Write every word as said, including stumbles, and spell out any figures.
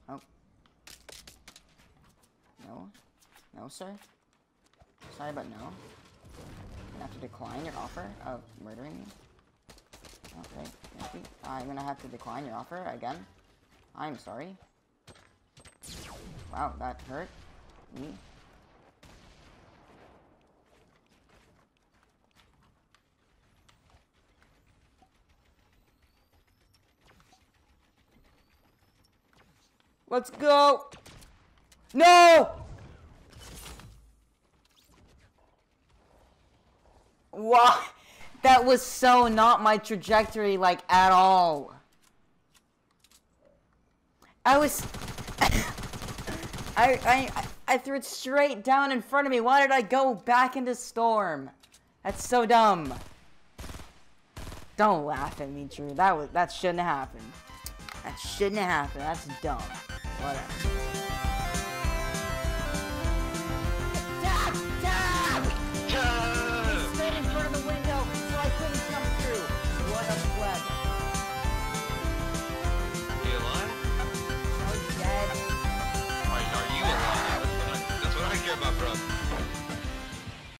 Oh. No. No, sir. Sorry, but no. I'm gonna have to decline your offer of murdering me. Okay, thank you. I'm gonna have to decline your offer again. I'm sorry. Wow, that hurt me. Let's go! No! Wow, that was so not my trajectory, like, at all. I was... I, I, I threw it straight down in front of me. Why did I go back into Storm? That's so dumb. Don't laugh at me, Drew. That was, that shouldn't have happened. That shouldn't have happened. That's dumb. Whatever.